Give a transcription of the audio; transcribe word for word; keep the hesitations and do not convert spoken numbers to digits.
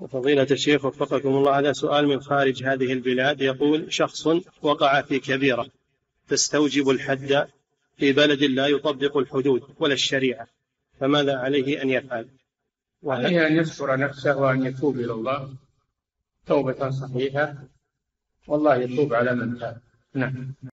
فضيلة الشيخ وفقكم الله، هذا سؤال من خارج هذه البلاد، يقول: شخص وقع في كبيرة تستوجب الحد في بلد لا يطبق الحدود ولا الشريعة، فماذا عليه أن يفعل؟ عليه أن يستر نفسه وأن يتوب إلى الله توبة صحيحة، والله يتوب على من تاب. نعم.